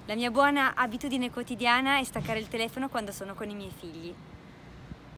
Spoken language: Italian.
La mia buona abitudine quotidiana è staccare il telefono quando sono con i miei figli.